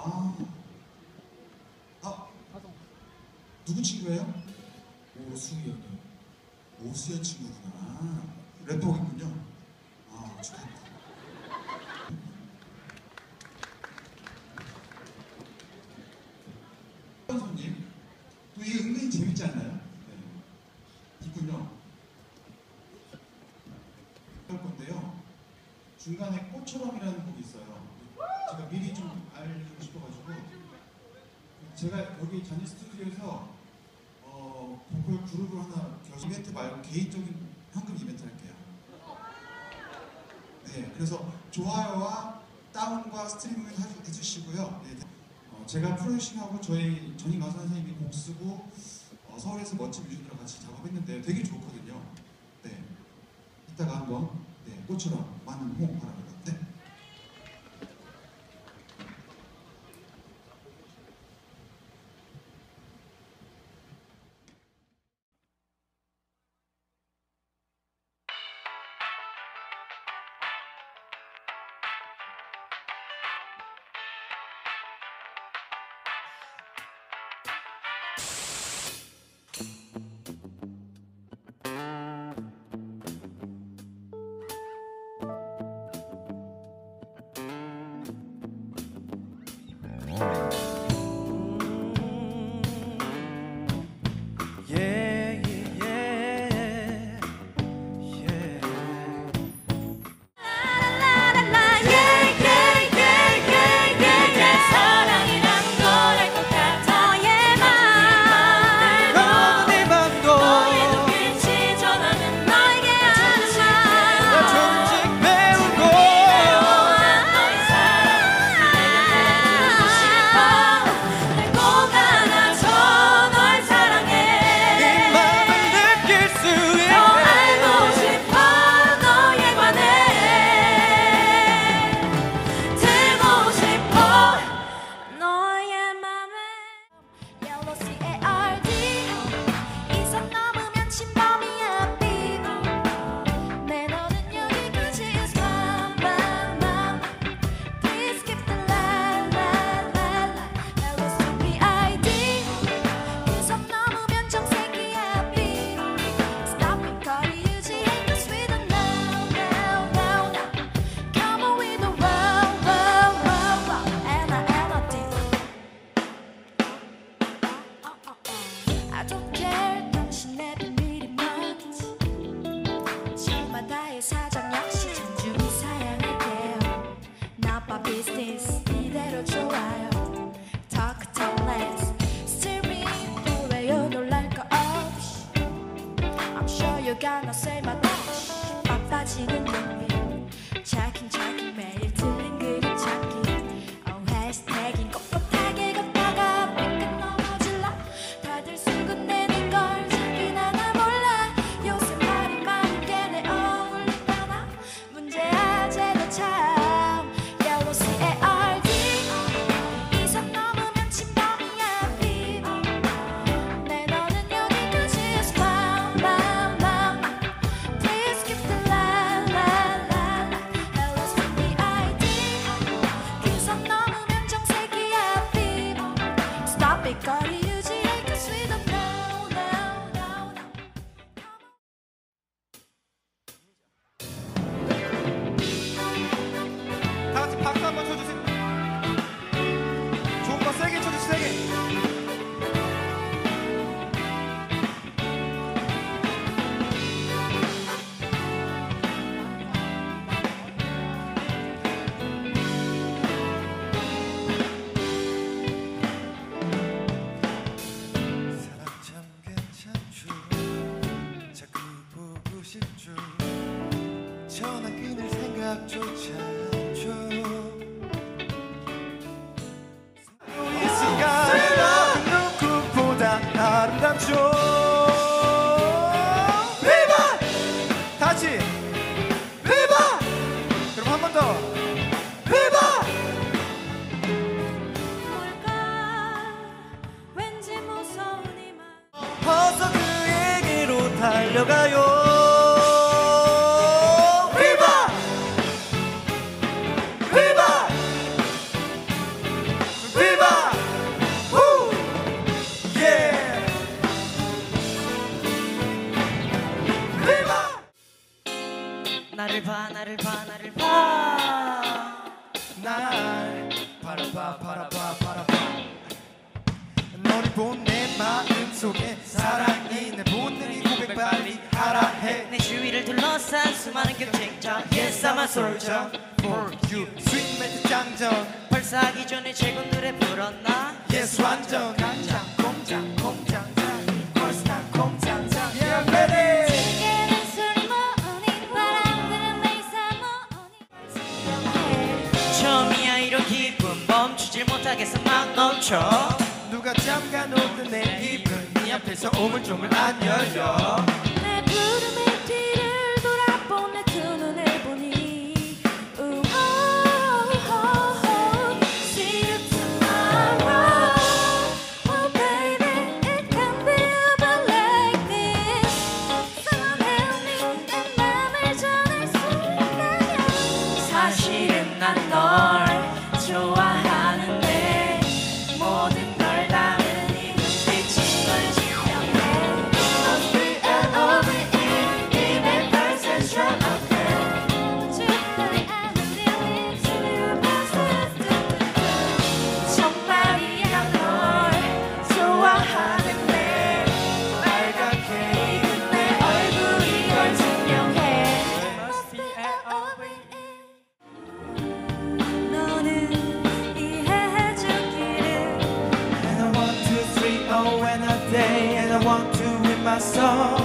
누구 친구예요? 오수연이요. 오수연 친구구나. 래퍼겠군요. 축하합니다. 손님, 또 이게 은근히 재밌지 않나요? 네. 있군요. 할 건데요. 중간에 꽃처럼이라는 곡이 있어요. 제가 미리 좀 알리고 싶어가지고 제가 여기 잔디 스튜디오에서 보컬 그룹을 하나 이벤트 말고 개인적인 현금 이벤트 할게요. 네, 그래서 좋아요와 다운과 스트리밍을 해주시고요. 네, 제가 프로듀싱하고 저희 전임 가수 선생님이 곡 쓰고 서울에서 멋진 뮤지션들과 같이 작업했는데 되게 좋거든요. 네, 이따가 한번 꽃처럼 많은 호응 바랍니다. 네. 사정 역시 존중히 사양할게요. 나빠 비즈니스 이대로 좋아요. Talk less, streaming 노래요 놀랄 거 없이. I'm sure you're gonna say my gosh. 바빠지는 눈빛, checking 매일 틀린 그림 찾기. 해시태깅 꼿꼿하게 걷다가 삐끗 넘어질라. 다들 수근대는 걸 자긴 하나 몰라. 요새 말이 많은 게 내 어울린다나. 문제야 쟤도 참 Yellow CARD. 이 선 넘으면 침범이야 비보. 내 너는 여기까지 Bam bam bam. 나를 봐 날 바라봐 너를 본 내 마음속에 사랑이 내 본능이 고백 빨리 하라 해 내 주위를 둘러싼 수많은 경쟁자 Yes I'm a soldier For you 스윗 멘트 짱전 벌써 하기 전에 최고 노래 불었나? Yes 완전 간장 공장장 벌써 난 공장장 Yeah ready 지게는 술 모으니 바람들은 내사 모으니 처음이야 이런 기분 멈추질 못하겠어 막 넘쳐 누가 잠가놓던 내 입은 네 앞에서 오물조물 안 열려 내 부름의 뒤를 돌아본 내 두 눈을 보니 See you tomorrow Oh baby it can be over like this 선해오니 내 맘을 전할 수 있다면 사실은 난 널 좋아하는데 모든 걸 담은 이 눈빛이 널 증명해 Must be an over it 입에 벌써 strong 주변에 아는 feeling to your best 정말이야 널 좋아하는데 빨갛게 익은 내 얼굴이 널 증명해 Must be an over it 너는 이해해주기를 And I want to 3 oh and a day and I want to win my soul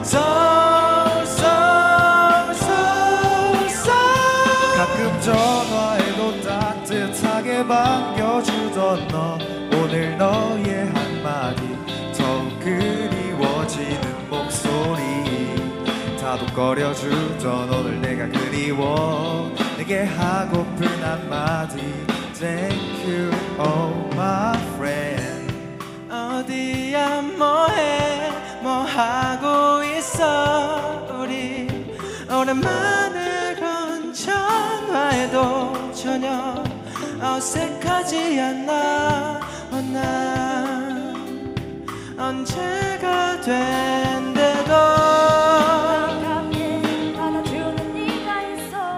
가끔 전화해도 따뜻하게 반겨주던 너 오늘 너의 한마디 더욱 그리워지는 목소리 다독거려주던 오늘 내가 그리워 내게 하고픈 한마디 Thank you oh my friend 어디야 뭐해 뭐하고 있어 우리 오랜만에 그런 전화해도 전혀 어색하지 않나 난 언제가 된대도 가깝게 받아주는 네가 있어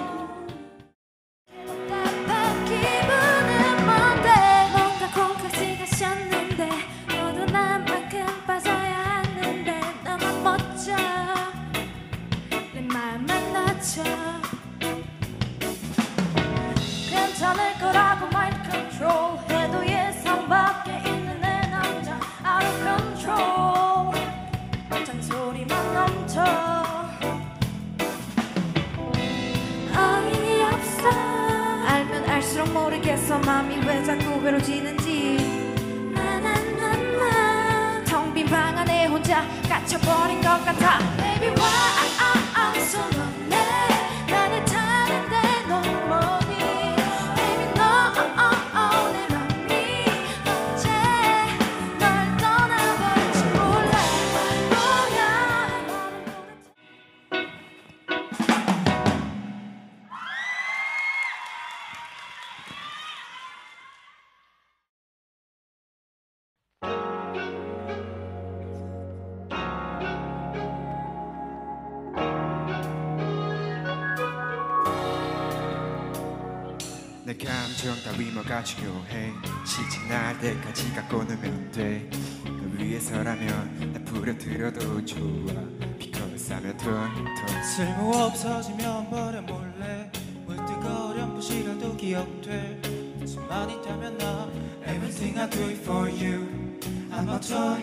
답답한 기분은 뭔데 뭔가 콩깍지가 셨는데 너도 나만큼 빠져야 하는데 나만 멋져 내 맘만 낮춰 괜찮을 거라고 mind control 해도 예상 밖에 있는 내 남자 out of control 잔소리만 넘쳐 어이없어 알면 알수록 모르겠어 맘이 왜 자꾸 괴로워지는지 나나나나 텅 빈 방 안에 혼자 갇혀버린 것 같아 Baby why I'm so lonely 나를 타는데 넌 뭐니 Baby no 내 맘이 언제 널 떠나버릴지 몰라 뭐야 너는 도대체 내 감정 따위 뭐가 중요해 시집 날 때까지 갖고 놀면 돼너 위해서라면 나 부려들어도 좋아 Because I'm your toy 쓸모 없어지면 버려 몰래 물뜨거련 부시라도 기억돼 수만 있다면 나 Everything I do it for you I'm a toy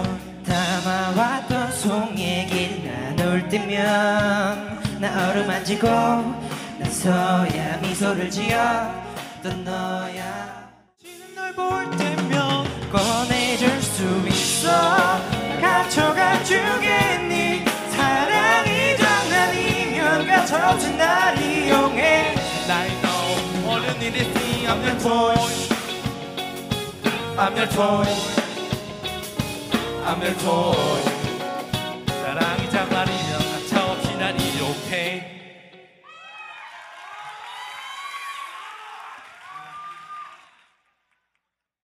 담아왔던 송얘기를 나눌 때면 나 어루만지고 나서야 미소를 지어 또 너야 지는 널 볼 때면 꺼내줄 수 있어 갇혀가 주겠니 사랑이 장난이면 가차없이 날 이용해 날 know all you need is me I'm your toy I'm your toy I'm your toy